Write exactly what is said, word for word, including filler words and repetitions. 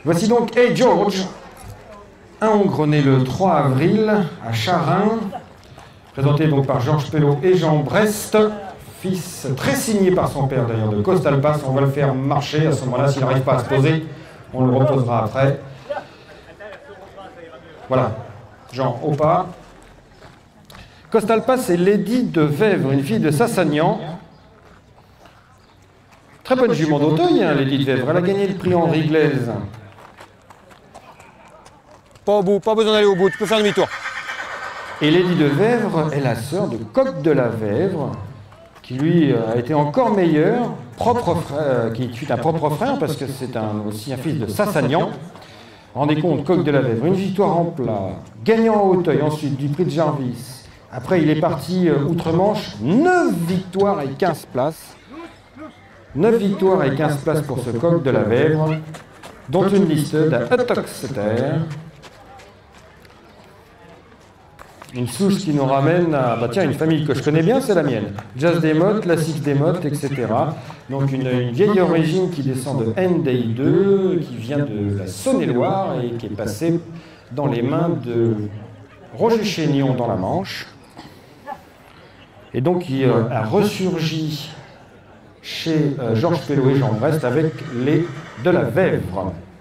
Voici donc Hey George, un Hongre né le trois avril à Charin, présenté donc par Georges Pelot et Jean Brest, fils très signé par son père d'ailleurs de Costal Pass. On va le faire marcher à ce moment-là, s'il n'arrive pas à se poser, on le reposera après. Voilà, Jean au pas. Costal Pass est Lady de Vèvres, une fille de Sassagnan. Très bonne jument d'Auteuil, hein, Lady de Vèvres. Elle a gagné le prix Henri Glaise. Pas au bout, pas besoin d'aller au bout, tu peux faire demi-tour. Et Lady de Vèvres est la sœur de Coq de la Vèvre, qui lui a été encore meilleur, propre frère, qui est un propre frère, parce que c'est un, aussi un fils de Sassagnan. Rendez compte, Coq de la Vèvre, une victoire en plat, gagnant à Auteuil, ensuite du prix de Jarvis. Après, il est parti euh, outre-Manche, neuf victoires et quinze places. neuf victoires et quinze places pour ce Coq de la Vèvre, dont une liste d'Atoxeter. Une souche qui nous ramène à, bah tiens, une famille que je connais bien, c'est la mienne. Jazz Desmottes, Classique Desmottes, et cetera. Donc une, une vieille origine qui descend de N D I deux, qui vient de la Saône-et-Loire et qui est passée dans les mains de Roger Chénion dans la Manche. Et donc qui euh, a ressurgi chez euh, Georges Pelot et Jean Brest avec les de la Vèvre.